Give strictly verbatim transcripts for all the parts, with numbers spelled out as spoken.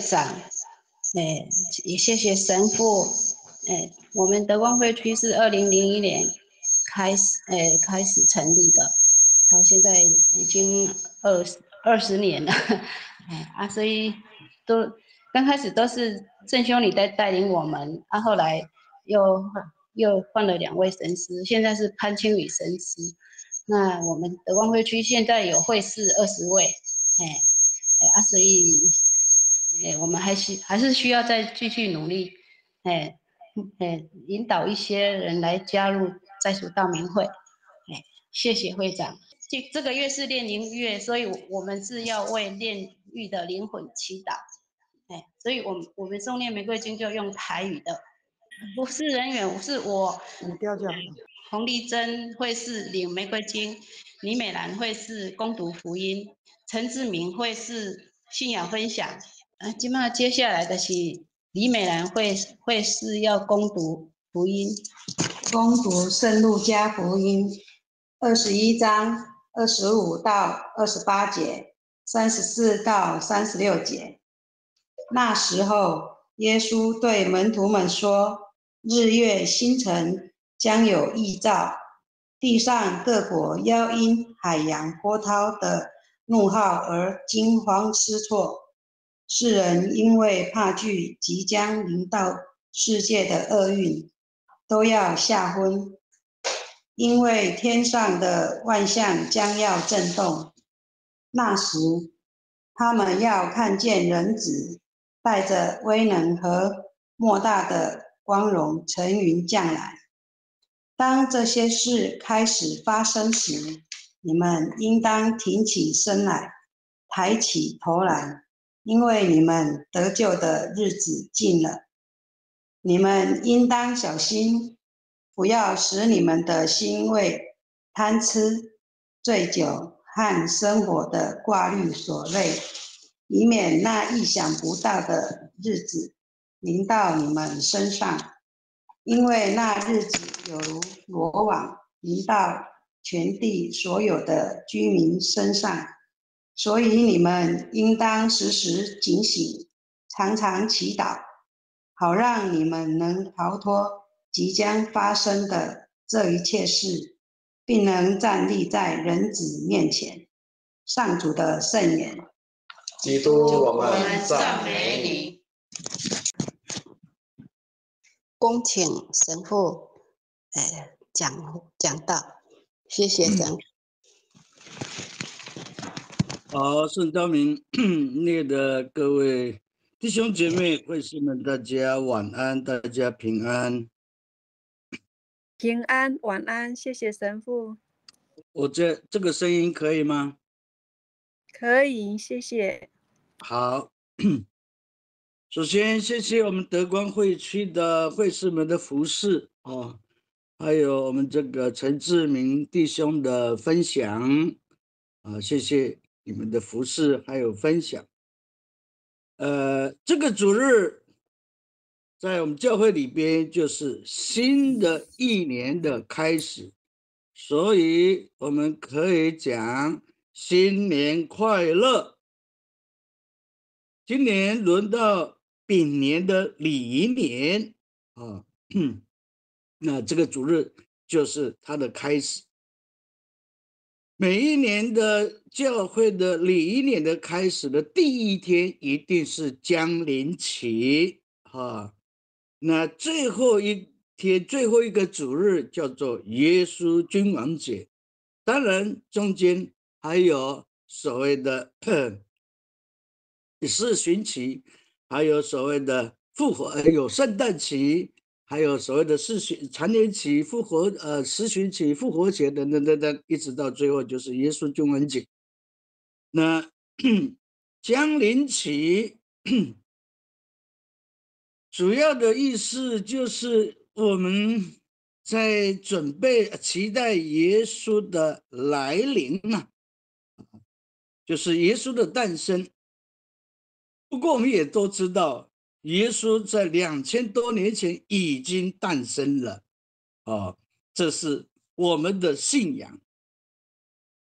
长，哎，也谢谢神父。哎，我们德光会区是二零零一年开始，哎，开始成立的，到现在已经二十二十年了。哎啊，所以都刚开始都是郑兄你在带领我们，啊，后来又又换了两位神师，现在是潘清宇神师。那我们德光会区现在有会士二十位，哎，哎啊，所以，哎，我们还是还是需要再继续努力，哎，哎，引导一些人来加入在俗道明会，哎，谢谢会长。这这个月是炼灵月，所以我们是要为炼狱的灵魂祈祷，哎，所以我们我们诵念玫瑰经就用台语的，不是人员，是我。 你调就好。 洪丽珍会是领玫瑰经，李美兰会是攻读福音，陈志明会是信仰分享。啊，今嘛接下来的是李美兰会会是要攻读福音， 攻读圣路加福音二十一章二十五到二十八节，三十四到三十六节。那时候，耶稣对门徒们说：“日月星辰将有异兆，地上各国要因海洋波涛的怒号而惊慌失措。世人因为怕惧即将临到世界的厄运，都要吓昏，因为天上的万象将要震动。那时，他们要看见人子带着威能和莫大的光荣乘云降来。当这些事开始发生时，你们应当挺起身来，抬起头来，因为你们得救的日子近了。你们应当小心，不要使你们的心为贪吃、醉酒和生活的挂虑所累，以免那意想不到的日子临到你们身上。因为那日子有如罗网临到全地所有的居民身上，所以你们应当时时警醒，常常祈祷，好让你们能逃脱即将发生的这一切事，并能站立在人子面前。上主的圣言。 基督，我们赞美你。 恭请神父，呃，讲讲道，谢谢神父。 好，圣昭明列的各位弟兄姐妹、会士们，大家晚安，大家平安。 平安，晚安，谢谢神父。 我这这个声音可以吗？ 可以，谢谢。 好，首先谢谢我们德光会区的会士们的服侍哦，还有我们这个陈志明弟兄的分享啊，谢谢你们的服侍还有分享。呃，这个主日在我们教会里边就是新的一年的开始，所以我们可以讲新年快乐。今年轮到丙年的乙年啊，那这个主日就是它的开始。每一年的教会的乙年的开始的第一天一定是将临期啊，那最后一天最后一个主日叫做耶稣君王节，当然中间还有所谓的四旬期，还有所谓的复活，有圣诞期，还有所谓的四旬残年期、复活呃十旬期、复活节等等等等，一直到最后就是耶稣君王节。那将临期主要的意思就是我们在准备期待耶稣的来临啊，就是耶稣的诞生。不过我们也都知道，耶稣在两千多年前已经诞生了，哦，这是我们的信仰。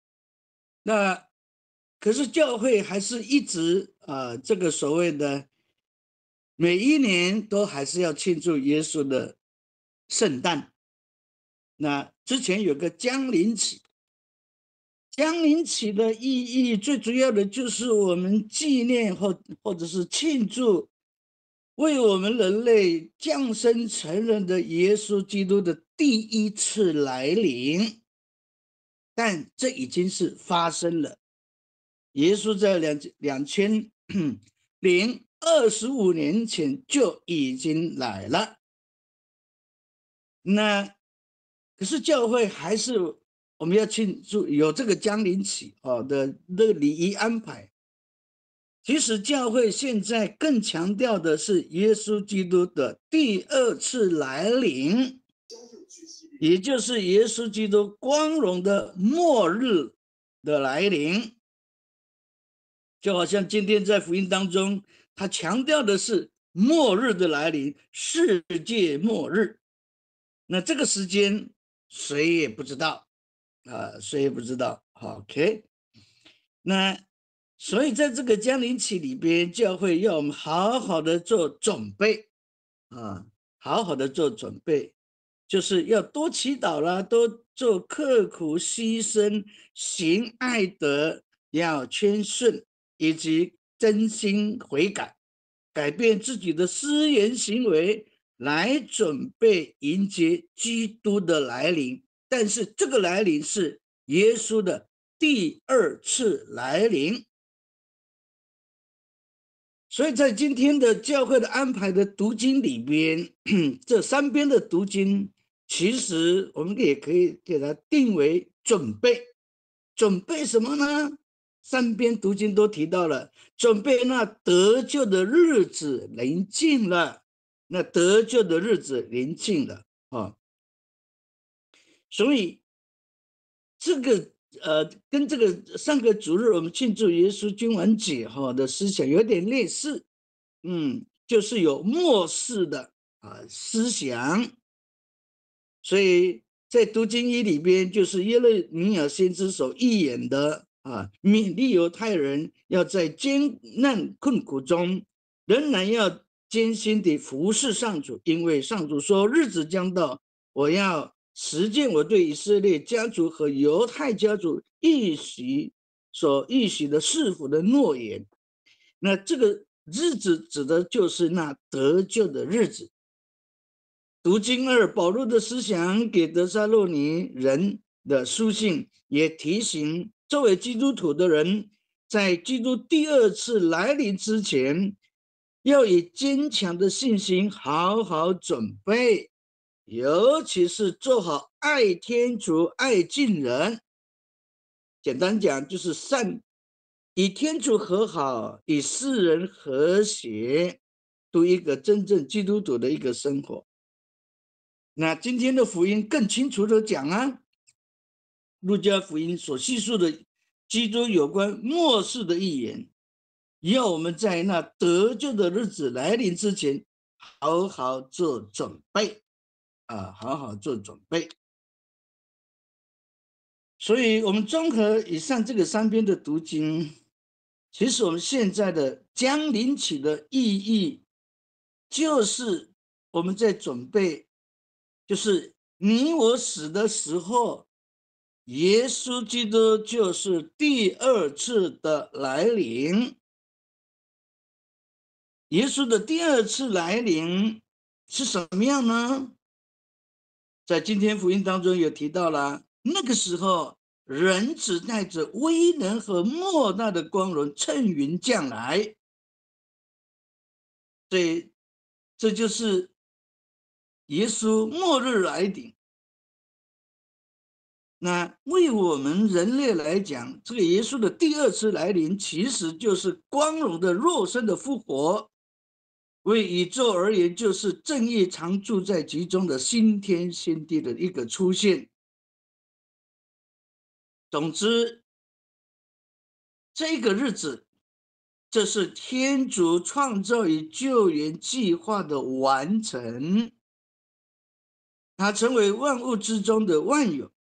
那可是教会还是一直啊、呃，这个所谓的每一年都还是要庆祝耶稣的圣诞。那之前有个降临期，降临期的意义最主要的就是我们纪念或或者是庆祝为我们人类降生成人的耶稣基督的第一次来临，但这已经是发生了。耶稣在两两千零二十五年前就已经来了。那可是教会还是我们要庆祝有这个降临期哦的那个礼仪安排。其实教会现在更强调的是耶稣基督的第二次来临，也就是耶稣基督光荣的末日的来临。就好像今天在福音当中，他强调的是末日的来临，世界末日。那这个时间谁也不知道啊，谁也不知道。OK， 那所以在这个降临期里边，教会要我们好好的做准备啊，好好的做准备，就是要多祈祷啦，多做刻苦牺牲、行爱德，要谦顺，以及真心悔改，改变自己的思言行为，来准备迎接基督的来临。但是这个来临是耶稣的第二次来临。所以在今天的教会的安排的读经里边，这三边的读经其实我们也可以给它定为准备。准备什么呢？三边读经都提到了，准备那得救的日子临近了，那得救的日子临近了啊。所以这个呃，跟这个上个主日我们庆祝耶稣君王节哈的思想有点类似，嗯，就是有末世的啊思想。所以在读经一里边，就是耶勒米亚先知所预言的啊，勉励犹太人要在艰难困苦中，仍然要艰辛地服侍上主，因为上主说日子将到，我要实践我对以色列家族和犹太家族预许所预许的赐福的诺言。那这个日子指的就是那得救的日子。读经二，保罗的思想给得撒洛尼人的书信也提醒作为基督徒的人，在基督第二次来临之前，要以坚强的信心好好准备，尤其是做好爱天主、爱近人。简单讲，就是善与天主和好，与世人和谐，度一个真正基督徒的一个生活。那今天的福音更清楚的讲啊，路加福音所叙述的基督有关末世的预言，要我们在那得救的日子来临之前，好好做准备啊，好好做准备。所以我们综合以上这个三篇的读经，其实我们现在的降临期的意义，就是我们在准备，就是你我死的时候，耶稣基督就是第二次的来临。耶稣的第二次来临是什么样呢？在今天福音当中有提到了，那个时候人只带着威能和莫大的光荣乘云降来。对，这就是耶稣末日来临。那为我们人类来讲，这个耶稣的第二次来临，其实就是光荣的肉身的复活。为宇宙而言，就是正义常住在其中的新天新地的一个出现。总之，这个日子，这是天主创造与救援计划的完成，它成为万物之中的万有。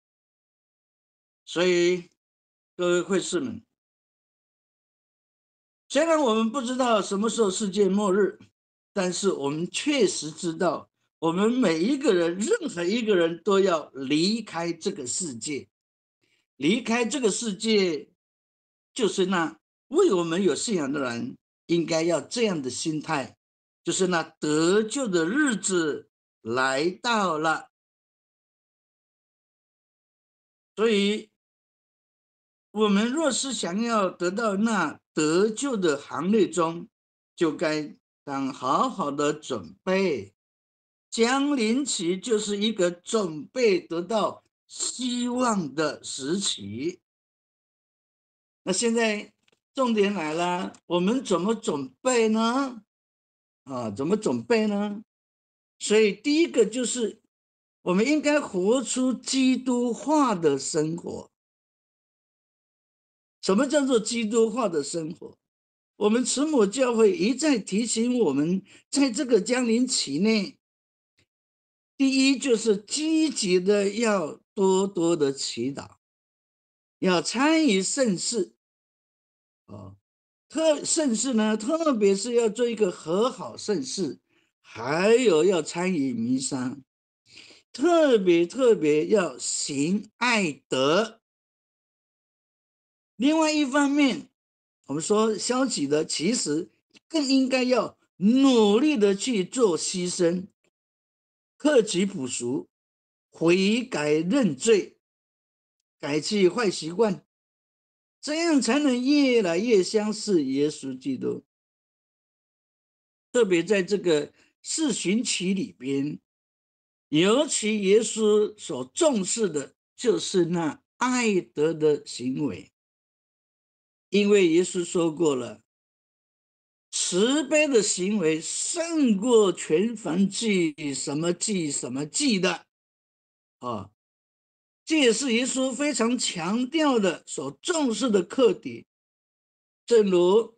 所以，各位会士们，虽然我们不知道什么时候世界末日， 但是我们确实知道，我们每一个人，任何一个人都要离开这个世界。离开这个世界，就是那为我们有信仰的人应该要这样的心态，就是那得救的日子来到了。所以我们若是想要得到那得救的行列中，就该当好好的准备。降临期就是一个准备得到希望的时期。那现在重点来了，我们怎么准备呢？啊，怎么准备呢？所以第一个就是我们应该活出基督化的生活。什么叫做基督化的生活？我们慈母教会一再提醒我们，在这个降临期内，第一就是积极的要多多的祈祷，要参与圣事。哦，特圣事呢，特别是要做一个和好圣事，还有要参与弥撒，特别特别要行爱德。另外一方面，我们说消极的，其实更应该要努力的去做牺牲，克己补赎，悔改认罪，改去坏习惯，这样才能越来越相似耶稣基督。特别在这个四旬期里边，尤其耶稣所重视的就是那爱德的行为。因为耶稣说过了，慈悲的行为胜过全燔祭什么祭什么祭的啊，这也是耶稣非常强调的所重视的课题。正如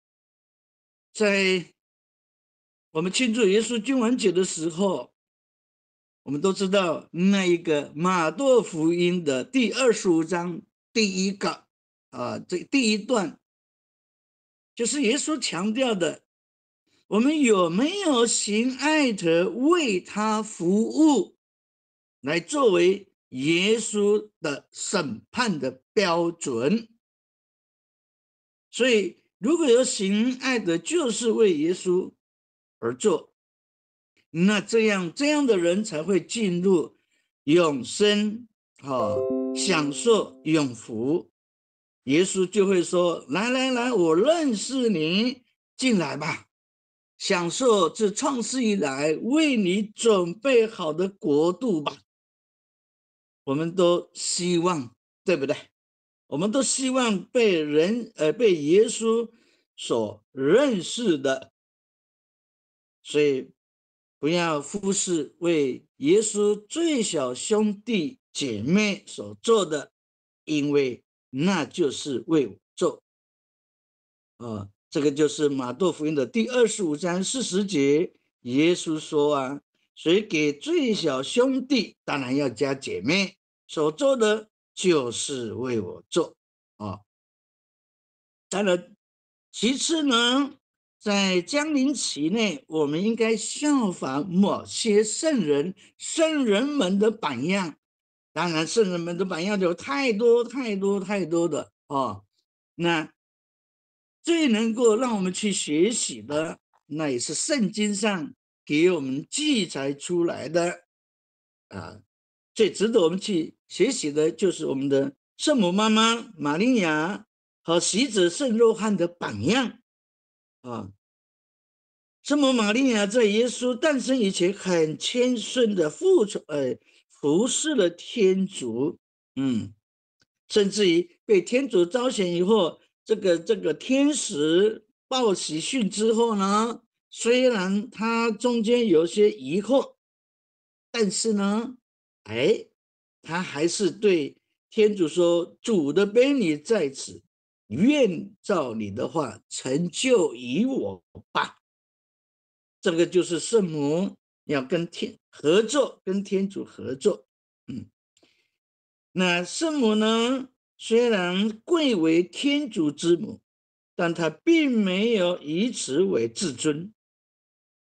在我们庆祝耶稣君王节的时候，我们都知道那一个马窦福音的第二十五章第一个啊，这第一段就是耶稣强调的，我们有没有行爱德为他服务，来作为耶稣的审判的标准。所以如果有行爱德就是为耶稣而做，那这样这样的人才会进入永生，啊，享受永福。耶稣就会说，来来来，我认识你，进来吧，享受自创世以来为你准备好的国度吧。我们都希望，对不对？我们都希望被人呃被耶稣所认识的，所以不要忽视为耶稣最小兄弟姐妹所做的，因为那就是为我做。啊，这个就是马窦福音的第二十五章四十节，耶稣说啊，所以给最小兄弟，当然要加姐妹所做的，就是为我做啊。当然，其次呢，在降临期内，我们应该效法某些圣人、圣人们的榜样。当然，圣人们的榜样有太多太多太多的哦。那最能够让我们去学习的，那也是圣经上给我们记载出来的啊。最值得我们去学习的，就是我们的圣母妈妈玛利亚和洗者圣若翰的榜样啊。圣母玛利亚在耶稣诞生以前，很谦顺的服从，呃，服侍了天主，嗯，甚至于被天主召选以后，这个这个天使报喜讯之后呢，虽然他中间有些疑惑，但是呢，哎，他还是对天主说：“主的悲悯在此，愿照你的话成就于我吧。”这个就是圣母要跟天合作，跟天主合作。嗯，那圣母呢，虽然贵为天主之母，但她并没有以此为自尊，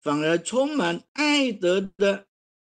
反而充满爱德的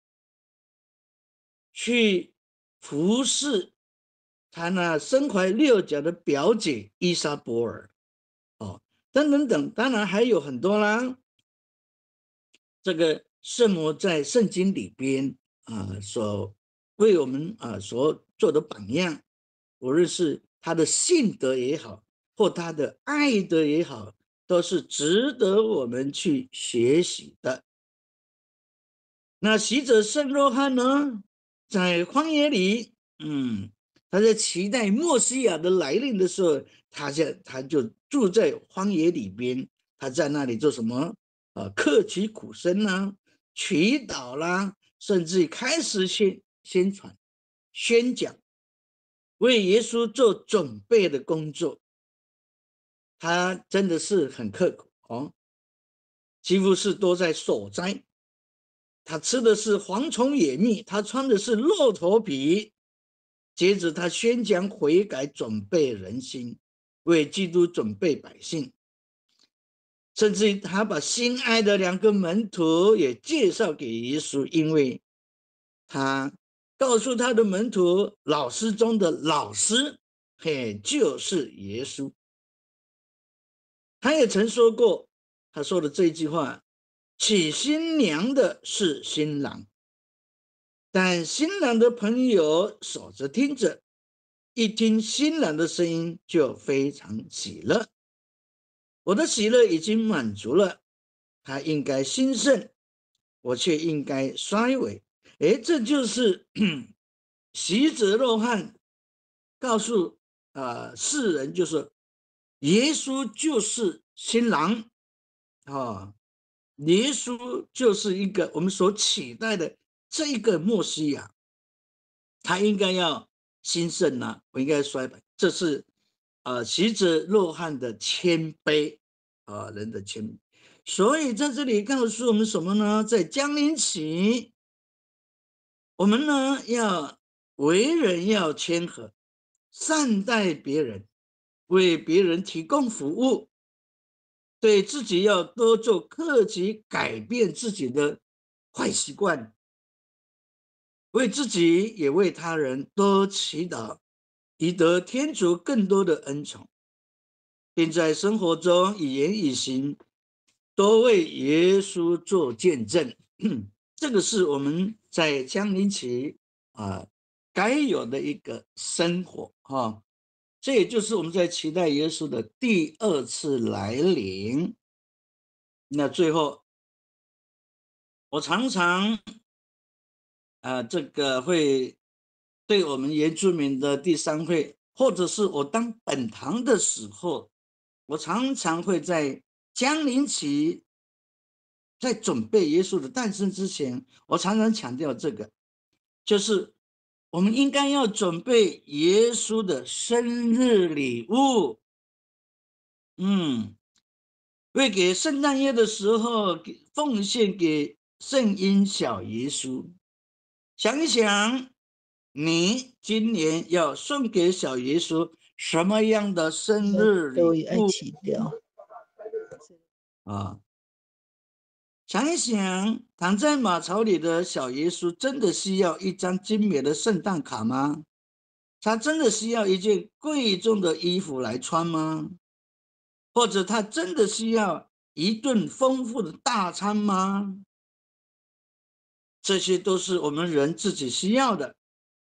去服侍他那身怀六甲的表姐伊莎伯尔，哦，等等等，当然还有很多啦。这个圣母在圣经里边啊，所为我们啊所做的榜样，无论是他的信德也好，或他的爱德也好，都是值得我们去学习的。那洗者圣若翰呢，在荒野里，嗯，他在期待默西亚的来临的时候，他就他就住在荒野里边，他在那里做什么？呃，克己苦身啦，祈祷啦，甚至开始宣宣传、宣讲，为耶稣做准备的工作。他真的是很刻苦哦，几乎是都在守斋。他吃的是蝗虫野蜜，他穿的是骆驼皮。接着他宣讲悔改，准备人心，为基督准备百姓。甚至他把心爱的两个门徒也介绍给耶稣，因为他告诉他的门徒，老师中的老师，嘿，就是耶稣。他也曾说过，他说的这句话，娶新娘的是新郎，但新郎的朋友守着听着，一听新郎的声音就非常喜乐。我的喜乐已经满足了，他应该兴盛，我却应该衰微。诶，这就是洗者若翰告诉啊、呃、世人，就是耶稣就是新郎啊、哦，耶稣就是一个我们所期待的这一个默西亚，他应该要兴盛啊，我应该衰微。这是啊洗者若翰的谦卑啊，人的谦卑。所以在这里告诉我们什么呢？在降临期，我们呢要为人要谦和，善待别人，为别人提供服务，对自己要多做克己，改变自己的坏习惯，为自己也为他人多祈祷，以得天主更多的恩宠，并在生活中以言以行多为耶稣做见证。这个是我们在降临期啊该有的一个生活哈，这也就是我们在期待耶稣的第二次来临。那最后，我常常啊这个会对我们原住民的第三会，或者是我当本堂的时候，我常常会在降临期，在准备耶稣的诞生之前，我常常强调这个，就是我们应该要准备耶稣的生日礼物。嗯，为给圣诞夜的时候给奉献给圣婴小耶稣。想一想，你今年要送给小耶稣什么样的生日礼物啊？想一想，躺在马槽里的小耶稣真的需要一张精美的圣诞卡吗？他真的需要一件贵重的衣服来穿吗？或者他真的需要一顿丰富的大餐吗？这些都是我们人自己需要的。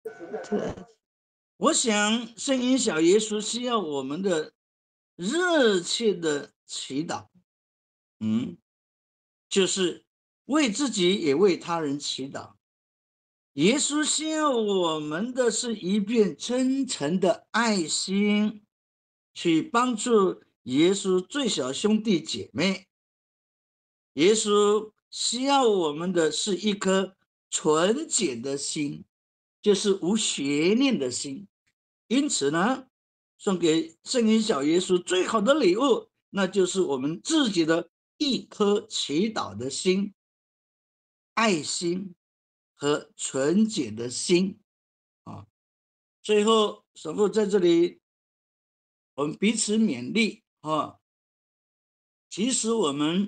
我想圣婴小耶稣需要我们的热切的祈祷，嗯，就是为自己也为他人祈祷。耶稣需要我们的是一片真诚的爱心，去帮助耶稣最小兄弟姐妹。耶稣需要我们的是一颗纯洁的心，就是无邪念的心。因此呢，送给圣婴小耶稣最好的礼物，那就是我们自己的一颗祈祷的心、爱心和纯洁的心啊。最后，神父在这里，我们彼此勉励啊。其实我们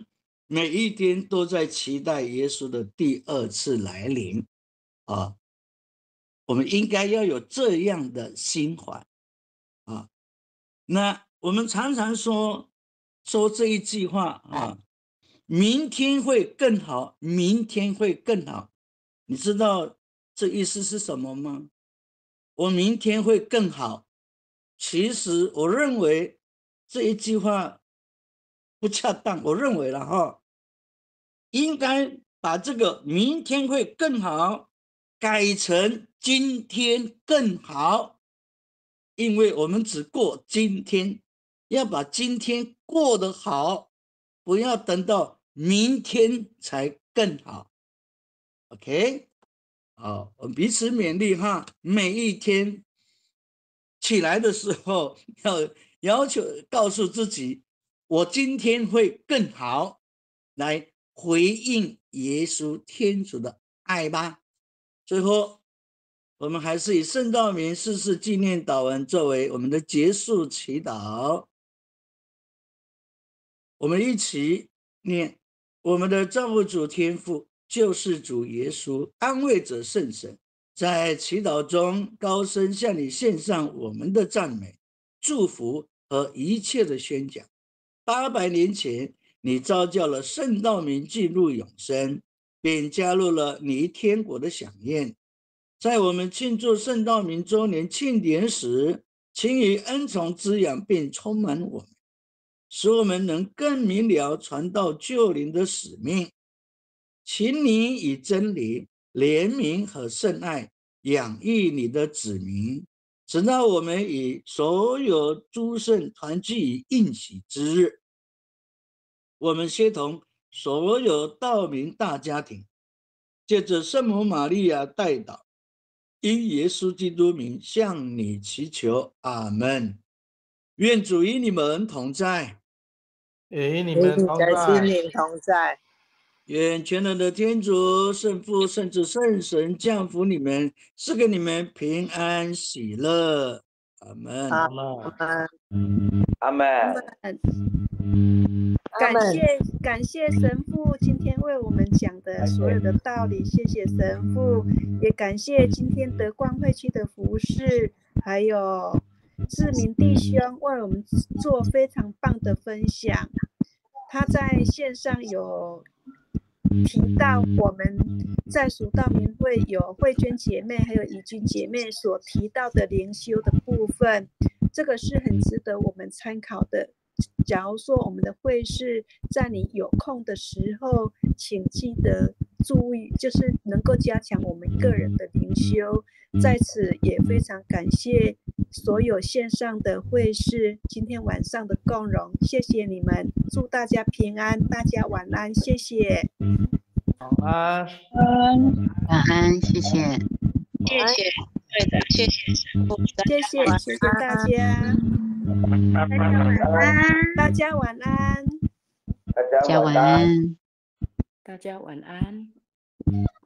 每一天都在期待耶稣的第二次来临啊！我们应该要有这样的心怀啊。那我们常常说说这一句话啊，明天会更好，明天会更好。你知道这意思是什么吗？我明天会更好。其实我认为这一句话不恰当，我认为了哈，应该把这个明天会更好改成今天更好，因为我们只过今天，要把今天过得好，不要等到明天才更好。 OK， 好，我们彼此勉励哈，每一天起来的时候要要求告诉自己，我今天会更好，来回应耶稣天主的爱吧。最后我们还是以圣道明逝世纪念祷文作为我们的结束祈祷。我们一起念：我们的造物主天父，救世主耶稣，安慰者圣神，在祈祷中高声向你献上我们的赞美、祝福和一切的宣讲。八百年前，你召叫了圣道明进入永生，并加入了你天国的飨宴。在我们庆祝圣道明周年庆典时，请以恩宠滋养并充满我们，使我们能更明了传道救灵的使命。请你以真理、怜悯和圣爱养育你的子民，直到我们与所有诸圣团聚于应许之日。我们协同所有道明大家庭，借着圣母玛利亚代祷，因耶稣基督名向你祈求，阿们。愿主与你们同在， 与你们同在， 心灵同在。 愿全能的天主、圣父、圣子、圣神降福你们，赐给你们平安喜乐。阿们。 阿们。 阿们。感谢感谢神父今天为我们讲的所有的道理，谢谢神父，也感谢今天德光会区的服侍，还有志明弟兄为我们做非常棒的分享。他在线上有提到我们在属道明会有慧娟姐妹还有怡君姐妹所提到的灵修的部分，这个是很值得我们参考的。假如说我们的会是在你有空的时候，请记得注意，就是能够加强我们个人的灵修。在此也非常感谢所有线上的会士今天晚上的共融，谢谢你们，祝大家平安，大家晚安，谢谢。 晚安， 晚安，谢谢， 谢谢，对的，谢谢神父， 谢谢，谢谢大家。 大家晚安， 大家晚安， 大家晚安， 大家晚安。